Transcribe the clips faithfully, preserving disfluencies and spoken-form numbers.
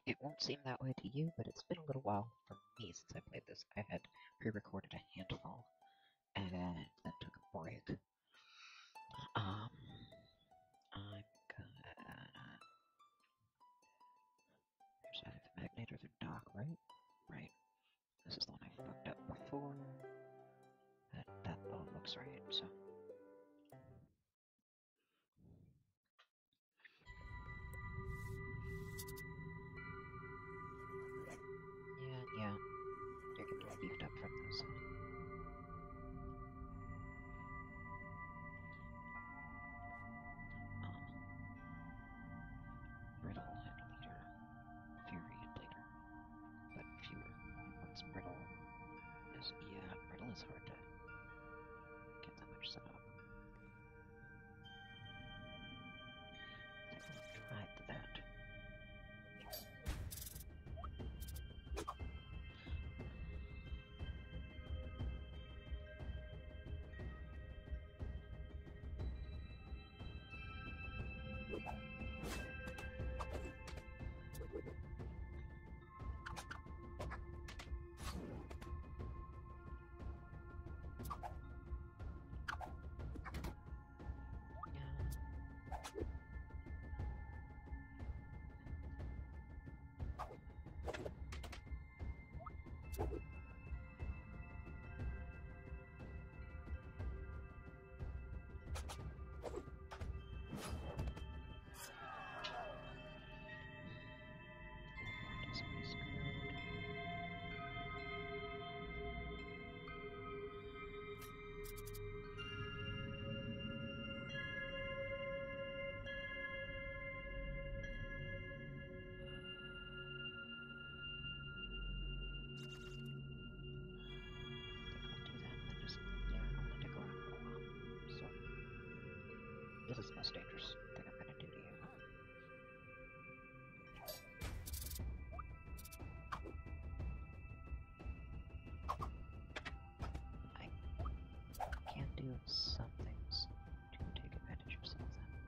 it won't seem that way to you, but it's been a little while for me since I played this. I had pre-recorded a handful, and then took a break. Um, I'm gonna... There's either the Magnate or the Dock, right? Right. This is the one I fucked up before. That, that all looks right, so... Yeah, yeah. You're getting all beefed up from those. Um, Brittle and Leader. Fury and Leader. But fewer. Once Brittle is... Yeah, Brittle is hard to get that much set up. I think I'll try that. This is the most dangerous thing I'm gonna do to you. I can do some things to take advantage of some of them.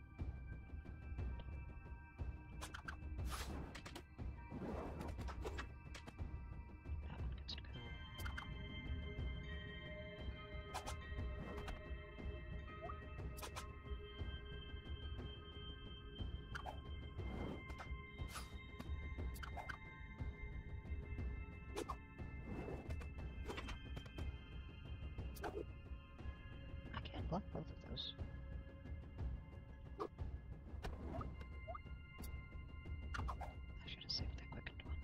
That one gets to go. I can block both of those. I should have saved that quickened one.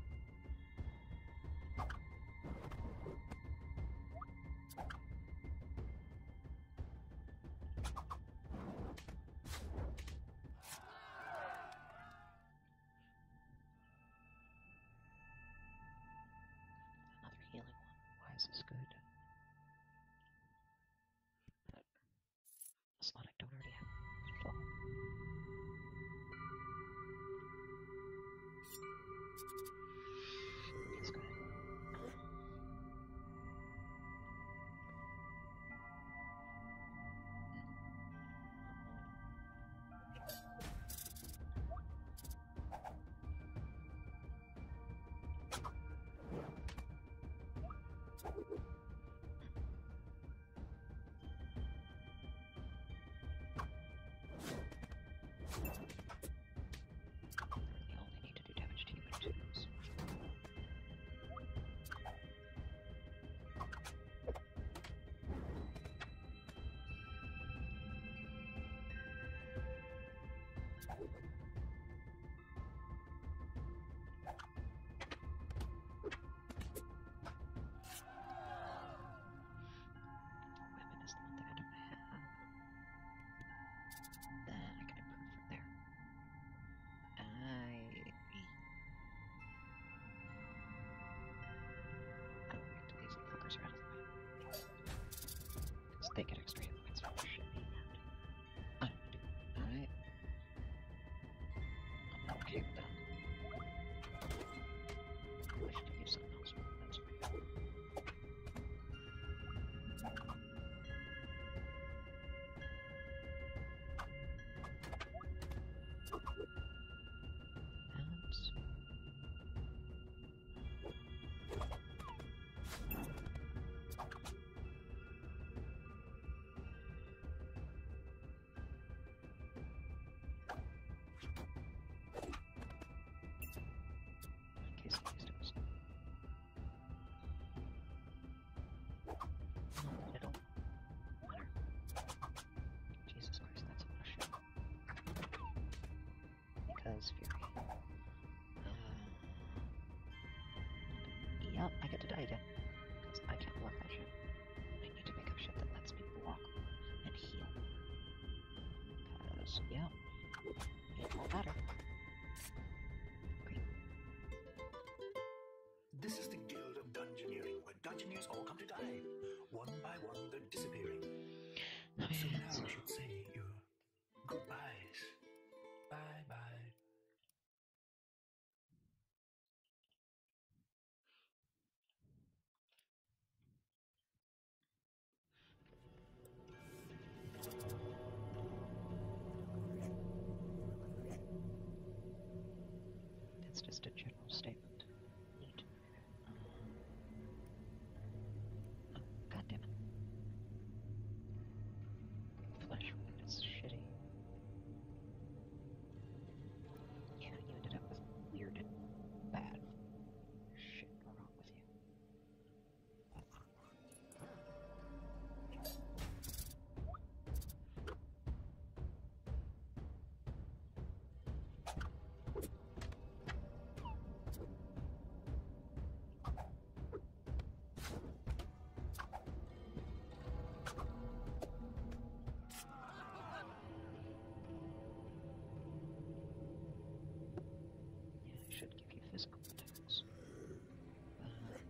Another healing one. Why is this good? Oh, I get to die again. Because I can't block that shit. I need to pick up shit that lets me block and heal. Because, yeah, it won't matter. Great. This is the Guild of Dungeoneering, where Dungeoneers all come to die. One by one, they're disappearing. So now you should say your goodbyes. Bye-bye. It's just a general statement. Neat. Um, oh, God damn it. Flash wound is shitty. Yeah, you ended up with weird and bad shit wrong with you. Yeah, I should give you physical attacks. Uh,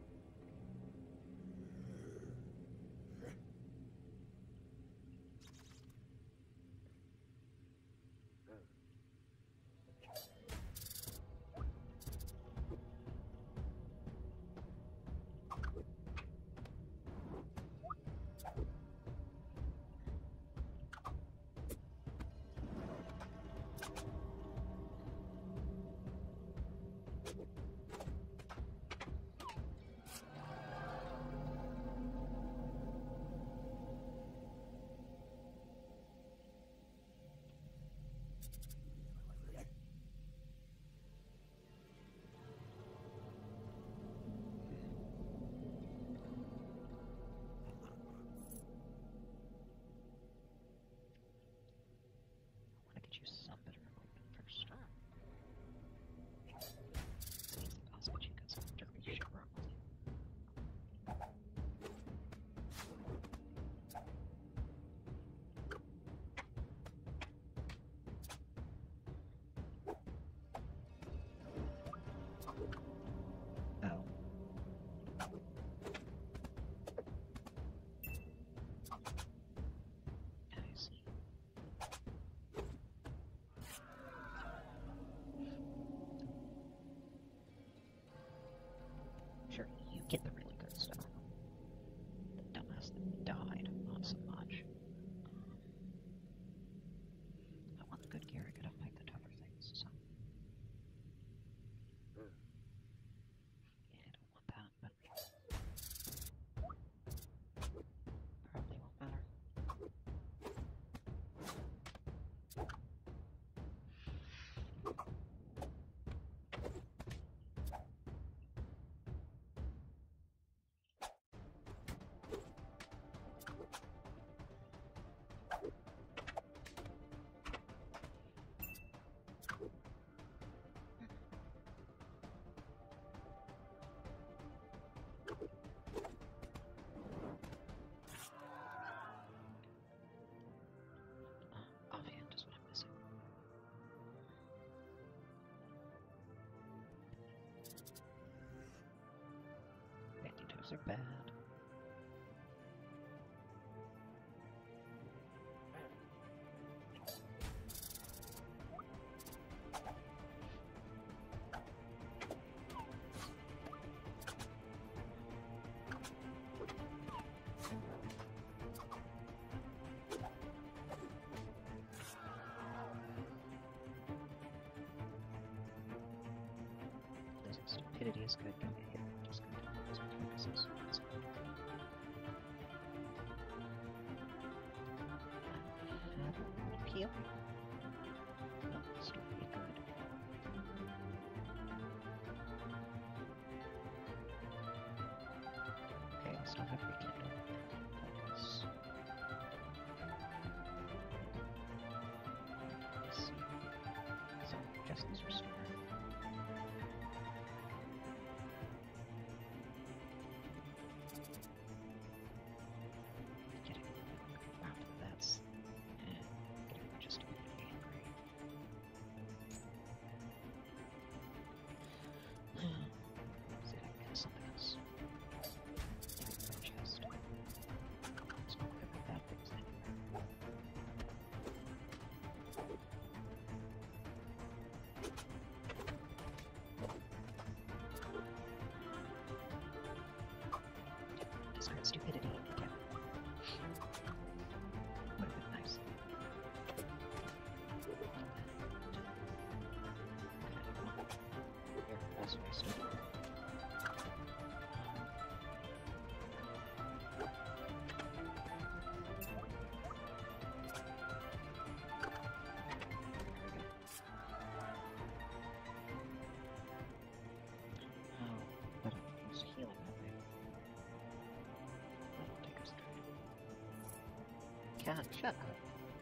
I want to get you some better equipment first. It's an easy boss, but you got some dirty shit wrong with you. Oh. I see. Sure, you get the really good stuff. The dumbass that died, not so much. Um, I want the good gear, I gotta fight the tougher things, so. Yeah, I don't want that, but probably won't matter. Uh, offhand is what I'm missing. Banditos are bad. Losing stupidity is good, getting hit is good. Losing weaknesses is good. Have a heal. No, still pretty good. Okay, I still have rekindle. Let's see. So, justice restored. cat, shut up.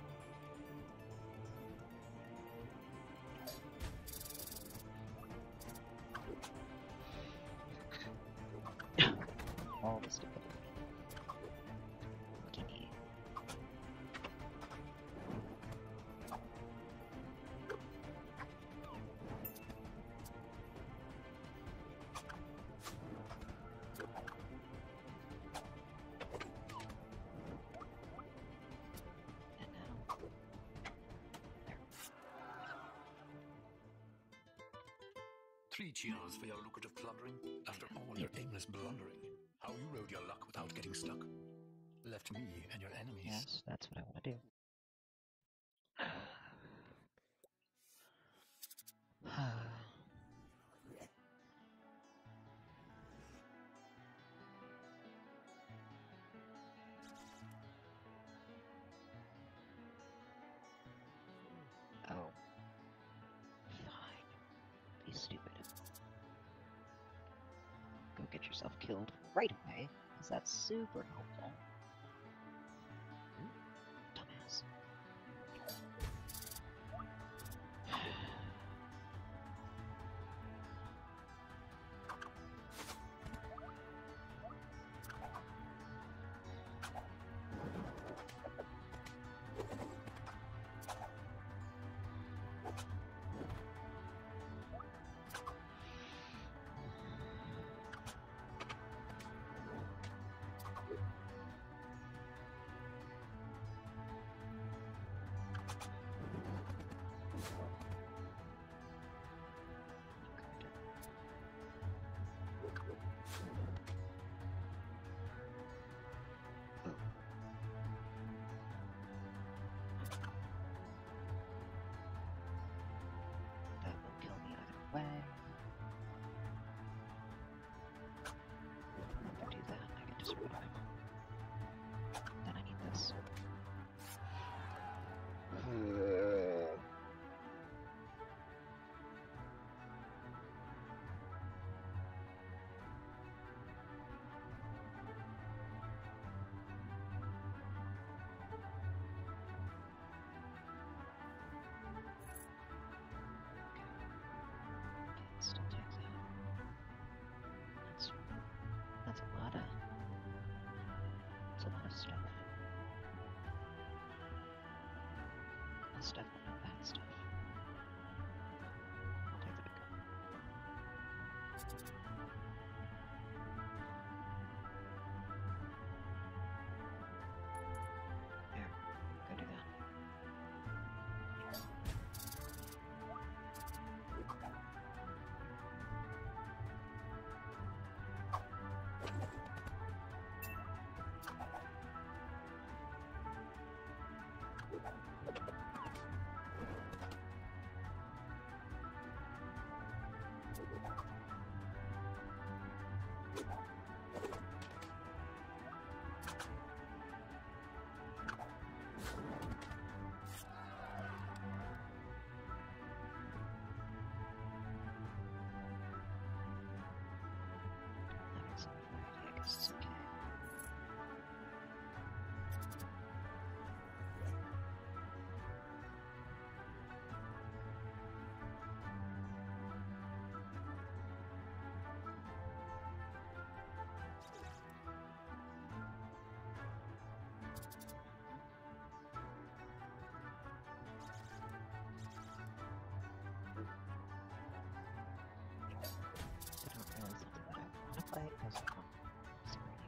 All the stupidity. Look at me. And now, there. Three cheers for your lucrative plundering. After all your aimless blundering, how you rode your luck without getting stuck. Left me and your enemies. Yes, that's what I want to do. Oh. Fine. Be stupid. Go get yourself killed right away, because that's super helpful. Dumbass. That will kill me either way. If I do that, I can destroy him. Then I need this. Still take that. That's that's a lot of that's a lot of stuff. That's definitely not bad stuff. I'll take the big gun. There, go do that. That makes sense. I guess it's okay. It's not really something that I want to play because I'm serious.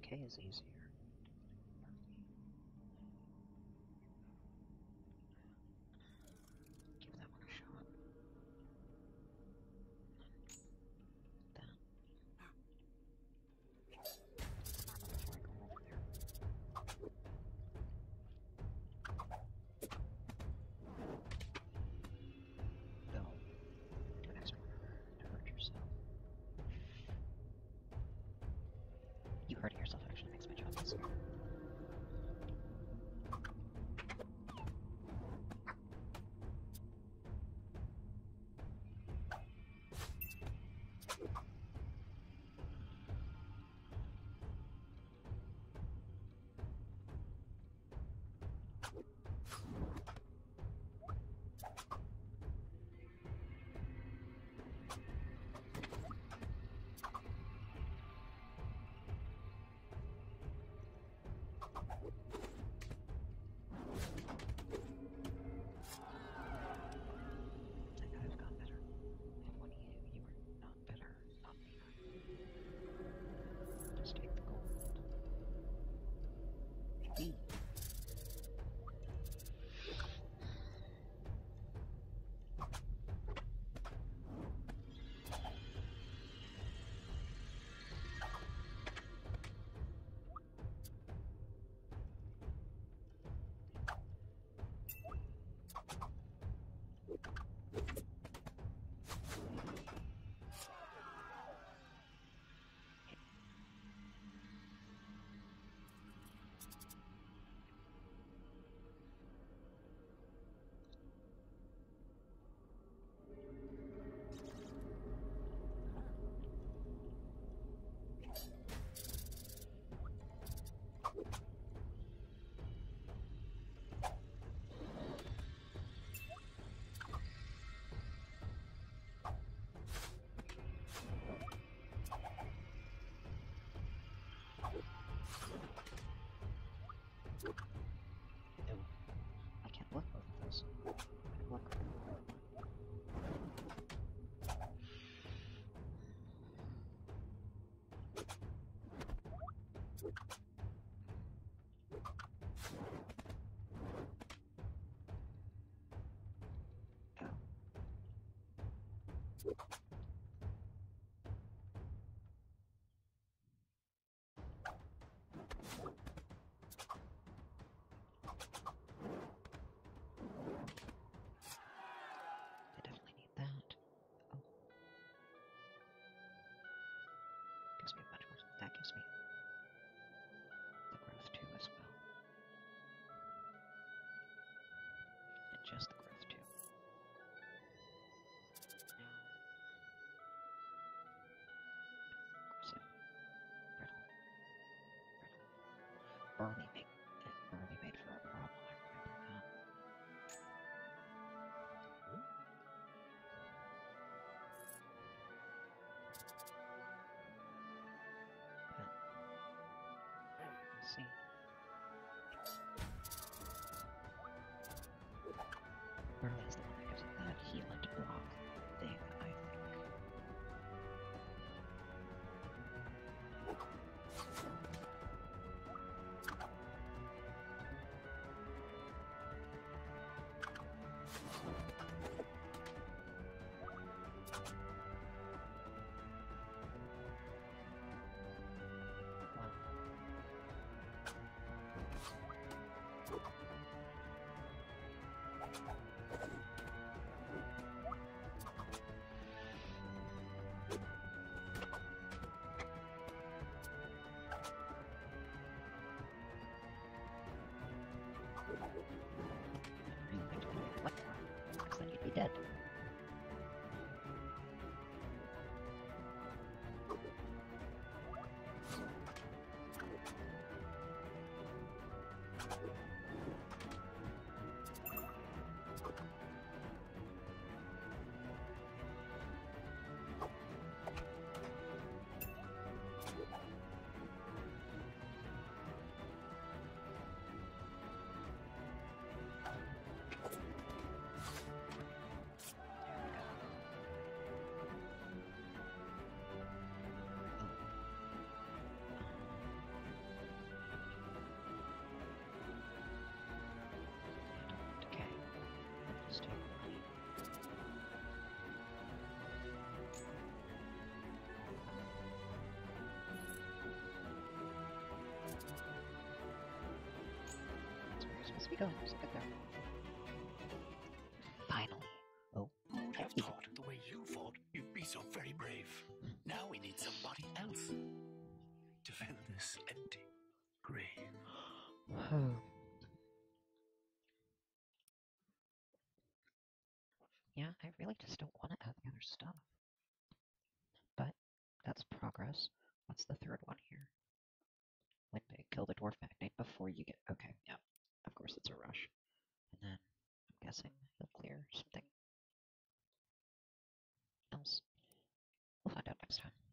K is easier. Give that one a shot. That. Armor before I go over there. Go. Do an extra murder to hurt yourself. You hurting yourself actually makes my job easier. Look both of those. Look. That gives me the growth two as well. And just the growth two. Aggressive. Brittle. Brittle. Burly made, burly made for a problem, I remember that. Let's see. Burly is the one that gives it that heal and block thing, I think. What? Because then you'd be dead. you go. So good there. Finally. Oh, Who'd have easy. thought the way you fought, you'd be so very brave. Now we need somebody else to fill this empty grave. Yeah, I really just don't want to add the other stuff. But that's progress. What's the third one here? Win big, kill the dwarf magnate before you get... Okay, yeah. Of course it's a rush. And then, I'm guessing he'll clear something else. We'll find out next time.